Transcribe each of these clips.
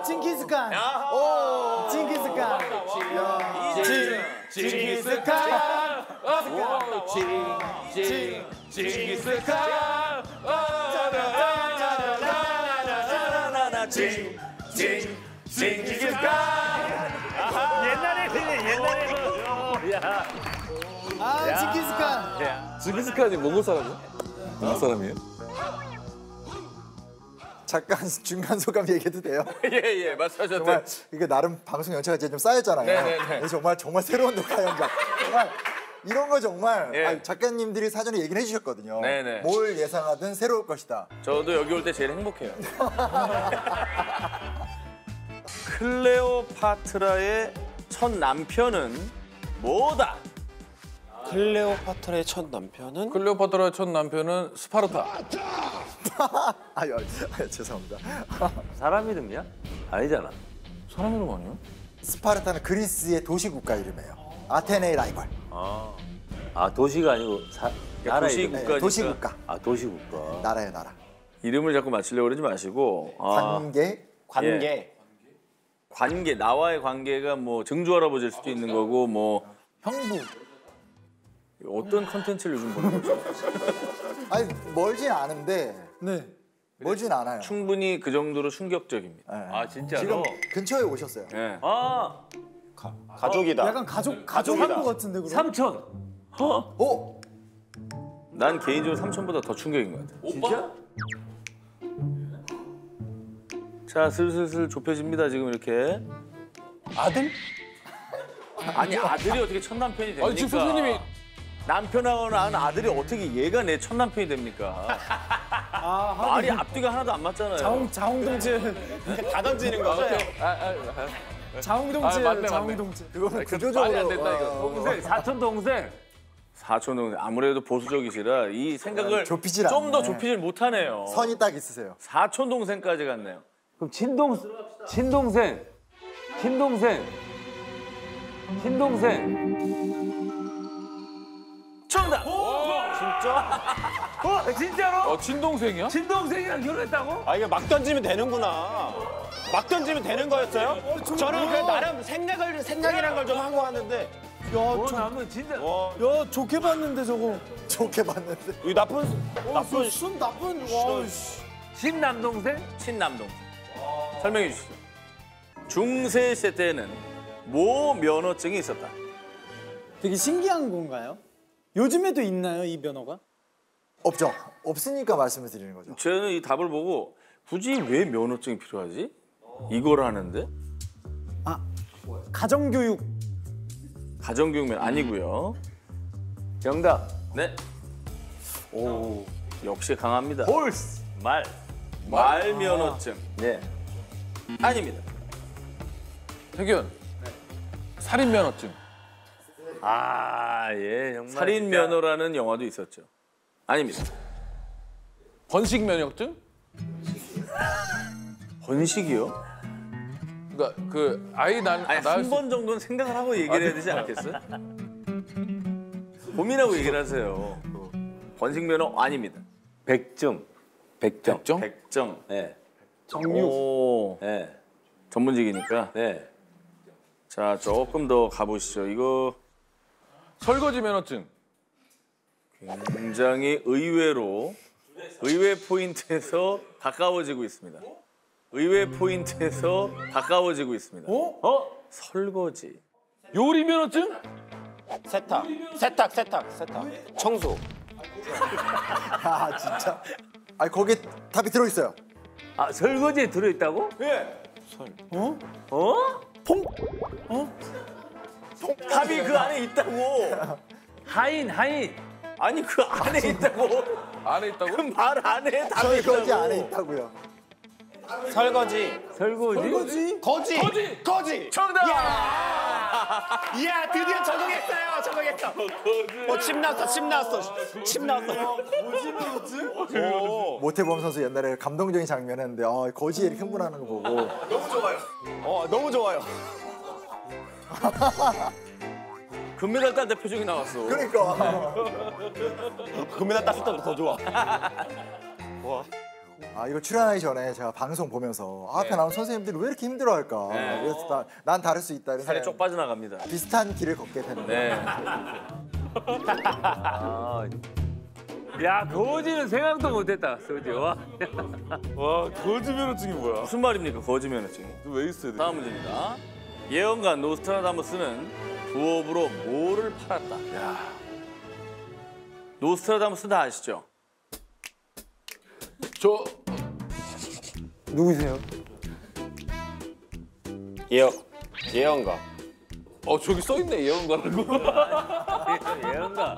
징기스칸. 오, 징기스칸. 징기스칸. 징기스칸. 징기스칸. 옛날에 그냥 옛날에 야. 아, 징기스칸. 징기스칸이 몽골 사람이야? 한국 사람이에요? 잠깐 중간 소감 얘기해도 돼요? 예, 말씀하셨대요. 정말 이게 나름 방송 연차가 이제 좀 쌓였잖아요. 네네네. 정말 새로운 녹화 현장. 정말 이런 거 정말 예. 작가님들이 사전에 얘기를 해주셨거든요. 네네. 뭘 예상하든 새로울 것이다. 저도 여기 올 때 제일 행복해요. 클레오파트라의 첫 남편은 뭐다? 클레오파트라의 첫 남편은? 클레오파트라의 첫 남편은 스파르타. 아유, 죄송합니다. 사람 이름이야? 아니잖아. 사람 이름 아니에요? 스파르타는 그리스의 도시 국가 이름이에요. 아테네의 라이벌. 아 도시가 아니고 나라 도시 이름. 국가니까. 네, 도시 국가. 아 도시 국가. 나라예요, 나라. 이름을 자꾸 맞추려고 그러지 마시고 관계. 나와의 관계가 뭐 증조할아버지일 수도 있는 거고 뭐 형부. 어떤 컨텐츠를 요즘 보는 거죠? 아니 멀진 않은데. 네. 멀진 않아요. 충분히 그 정도로 충격적입니다. 네. 아 진짜로? 지금 근처에 오셨어요. 네. 아 가족이다. 약간 가족한 것 같은데 그럼. 삼촌. 오! 난 개인적으로 삼촌보다 더 충격인 것 같아. 진짜? 자, 슬슬 좁혀집니다 지금 이렇게. 아들? 아니 아들이 어떻게 첫 남편이 됩니까? 아니, 지금 선생님이 남편하고 낳은 아들이 어떻게 얘가 내 첫 남편이 됩니까? 말이 앞뒤가 하나도 안 맞잖아요. 자웅동체. 다 던지는 거죠? 자웅동체. 맞네. 자웅동체. 그거는 말이 구조적으로. 안 된다 이거. 동생 사촌 동생. 사촌 동생 아무래도 보수적이시라 이 생각을 좁히질 좀 더 않네. 좁히질 못하네요. 선이 딱 있으세요. 사촌 동생까지 갔네요. 그럼 친동생. 정답! 진짜로? 친동생이야? 친동생이랑 결혼했다고? 아 이게 막 던지면 되는구나. 막 던지면 되는 거였어요? 저는 그 나름 생각이란 걸 좀 하고 왔는데. 나는 진짜. 야, 좋게 봤는데 저거. 좋게 봤는데. 이 나쁜 순 나쁜. 와, 씨. 친남동생? 친남동생. 설명해 주시죠. 중세 시대 때는 모 면허증이 있었다. 되게 신기한 건가요? 요즘에도 있나요, 이 면허가? 없죠. 없으니까 말씀을 드리는 거죠. 저는 이 답을 보고 굳이 왜 면허증이 필요하지? 이걸 하는데? 아, 가정교육. 가정교육면 아니고요. 정답. 네. 오, 역시 강합니다. 홀스. 말. 말 면허증. 네. 아닙니다. 태균. 살인 면허증. 아, 예, 정말. 살인 면허라는 영화도 있었죠. 아닙니다. 번식 면허증? 번식이요? 그러니까 그 아이 낳을 한 수 번 정도는 생각을 하고 얘기를 해야 되지 않겠어요? 고민하고 얘기를 하세요. 번식 면허 아닙니다. 백정. 백정. 네. 정육. 오, 네. 전문직이니까. 네. 자, 조금 더 가보시죠. 이거 설거지 면허증. 굉장히 의외 포인트에서 가까워지고 있습니다. 의외 포인트에서 가까워지고 있습니다. 설거지. 요리 면허증? 세탁. 청소. 아, 진짜. 아, 거기에 답이 들어있어요. 아, 설거지에 들어있다고? 예. 답이 그 안에 있다고. 하인. 아니 그 안에 있다고. 안에 있다고? 그 말 안에 답이 설거지 있다고. 안에 있다고요. 설거지. 거지. 정답. 이야 드디어 적응했어. 침 나왔어. 모태범 선수 옛날에 감동적인 장면이었는데 거지에 이렇게 흥분하는 거 보고 너무 좋아요. 금메달 딴 데 표정이 나왔어. 그러니까 금메달 땄을 때도 더 좋아. 아 이거 출연하기 전에 제가 방송 보면서 앞에 나온 선생님들이 왜 이렇게 힘들어할까. 그래서 난 다를 수 있다. 살이 쪽 빠져나갑니다. 비슷한 길을 걷게 되는 거예요. 네. 야 거지는 생각도 못했다 서지. 와. 와 거지 면허증이 뭐야? 무슨 말입니까? 거지 면허증이. 왜 있어야 돼? 다음 문제입니다. 예언가 노스트라다무스는 부업으로 뭐를 팔았다? 노스트라다무스 다 아시죠? 저 누구세요? 예언가. 저기 써 있네 예언가라고. 예언가.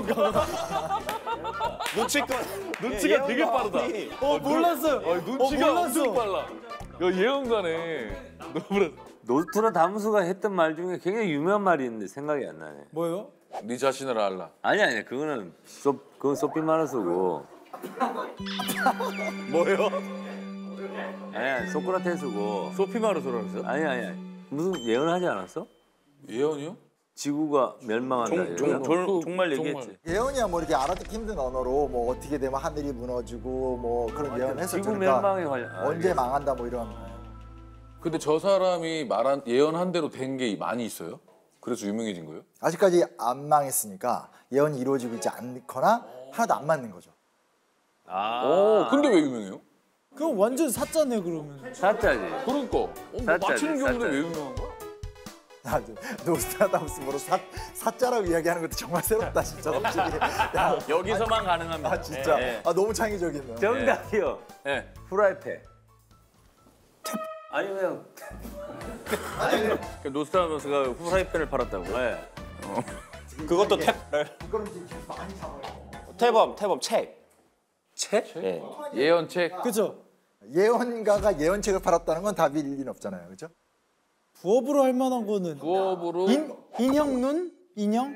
눈치가 되게 빠르다. 몰랐어요. 눈치가 몰랐어. 엄청 빨라. 야 예언가네. 너무 노스트라다무스가 했던 말 중에 굉장히 유명한 말이 있는데 생각이 안 나네. 뭐요? 네 자신을 알라. 아니 그거는 그건 소피 마르스고. 뭐요? 아니 소크라테스고. 소피마르소라면서요? 아니 무슨 예언을 하지 않았어? 예언이요? 지구가 멸망한다. 정말 얘기했지. 예언이야 뭐 이렇게 알아듣기 힘든 언어로 뭐 어떻게 되면 하늘이 무너지고 뭐 그런 예언했었죠. 지구 그러니까 멸망에 관련. 언제 망한다 뭐 이런. 근데 저 사람이 말한 예언한 대로 된 게 많이 있어요? 그래서 유명해진 거예요? 아직까지 안 망했으니까 예언이 이루어지고 있지 않거나 하나도 안 맞는 거죠. 근데 왜 유명해요? 그럼 완전 사짜네 그러면. 사짜지. 그러니까 뭐 맞추는 경우인데 왜 유명한 거야? 아, 노스트라다무스 뭐로 사자라고 이야기하는 것도 정말 새롭다 진짜 확실히. 야, 여기서만 가능합니다. 아 진짜. 네. 아 너무 창의적이네요. 정답이요. 네. 프라이팬. 아니 그냥 노스트라다무스가 후라이팬을 팔았다고. 네. 그것도 태범 책. 책? 예. 예언책. 그죠? 예언가가 예언책을 팔았다는 건 답일 리는 없잖아요, 그렇죠? 부업으로 할 만한 거는 부업으로 인형 눈? 인형?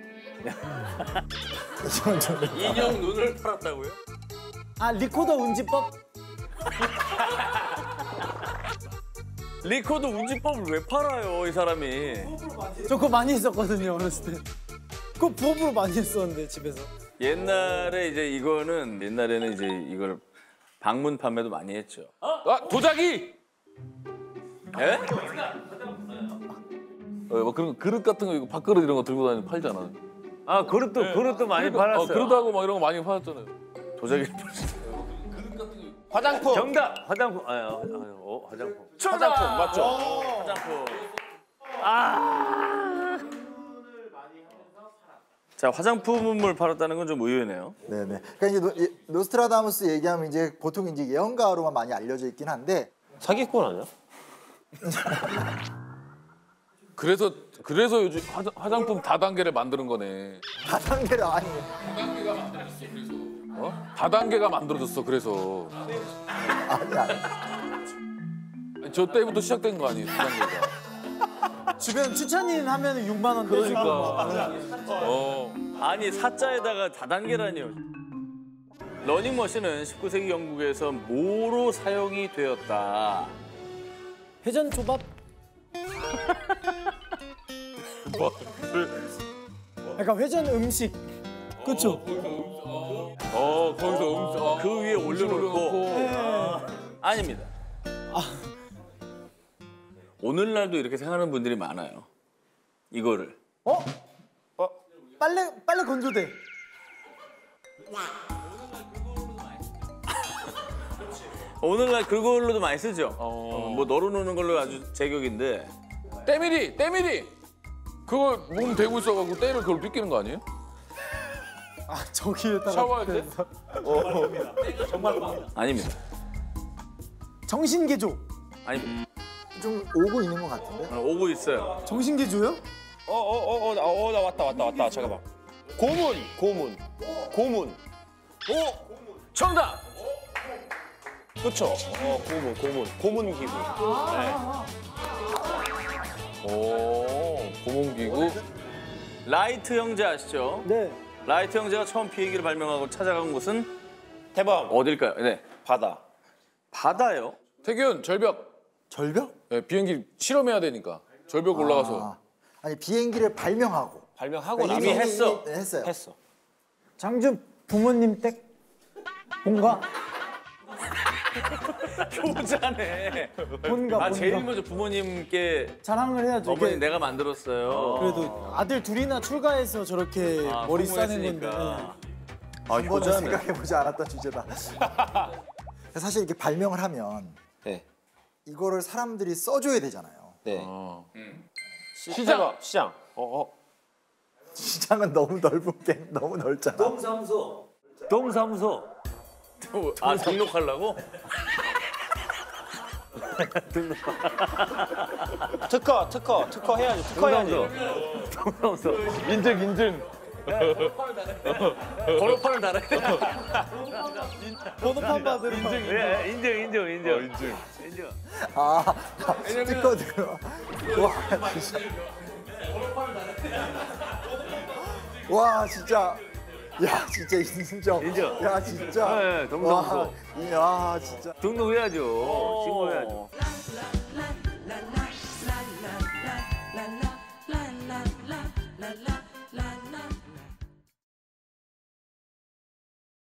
인형 눈을 팔았다고요? 아 리코더 운지법? 리코더 운지법을 왜 팔아요, 이 사람이? 저 그거 많이 했었거든요 어렸을 때. 그거 부업으로 많이 했었는데 집에서. 옛날에는 이제 이걸 방문 판매도 많이 했죠. 도자기. 예? 뭐 그런 그릇 같은 거 이거 밥그릇 이런 거 들고 다니는 팔잖아. 아 그릇도 많이 팔았어요. 그릇하고 막 이런 거 많이 팔았잖아요. 도자기를 화장품. 정답 화장품. 화장품. 화장품 맞죠? 화장품. 자, 화장품을 팔았다는 건 좀 의외네요. 네네. 그러니까 이제 노스트라다무스 얘기하면 이제 보통 이제 예언가로만 많이 알려져 있긴 한데 사기꾼 아니야? 그래서 요즘 화장품 다단계를 만드는 거네. 다단계를 아니. 다단계가 만들어졌어. 그래서 아니. 저 때부터 시작된 거 아니에요? 다단계가. 주변 추천인 하면 6만 원 떼주고. 아니, 사자에다가 다단계라니요. 러닝머신은 19세기 영국에서 뭐로 사용이 되었다? 회전 초밥? 그러니까 회전 음식. 그렇죠? 거기서 그 위에 올려놓고. 아닙니다. 오늘날도 이렇게 생각하는 분들이 많아요. 이거를. 빨래 건조대. 오늘날 그걸로도 많이 쓰죠. 뭐 널어놓는 걸로 아주 제격인데. 때밀이 그걸 몸 대고 있어가지고 때를 그걸 빗기는 거 아니에요? 아 저기에다가. 샤워할 때? 아닙니다. 정신개조. 아니, 좀 오고 있는 것 같은데. 오고 있어요. 정신개조요? 나 왔다. 잠깐만. 고문. 정답! 그쵸? 고문 기구. 고문기구. 라이트 형제 아시죠? 네. 라이트 형제가 처음 비행기를 발명하고 찾아간 곳은 태범. 어딜까요? 네. 바다. 바다요? 태균 절벽. 절벽? 네, 비행기 실험해야 되니까 절벽 올라가서. 아니 비행기를 발명하고. 발명하고 그러니까 나서 이미 했어. 했어요. 했어. 장준 부모님 댁? 뭔가? 효자네. 본가. 제일 먼저 부모님께 자랑을 해야죠. 어머니 이게 내가 만들었어요. 그래도 아들 둘이나 출가해서 저렇게 머리 싸는 건데. 성공했으니까. 한 번은 생각해보지 않았던 주제다. 사실 이렇게 발명을 하면 네. 이거를 사람들이 써줘야 되잖아요. 네. 시장. 시장. 시장은 너무 넓은 게 너무 넓잖아. 동사무소. 아 등록하려고? 특허 해야지. 특허 해야지. 동사무소. 인증. 번호판을 달아야 돼. 번호판 받으러. 인증. 아, 특허 들어. 와, 진짜. 와, 진짜. 야, 진짜 인정. 야, 진짜. 네, 동사무소. 와, 야, 진짜. 등록해야죠. 신고해야죠. la la la la la la la la la la la la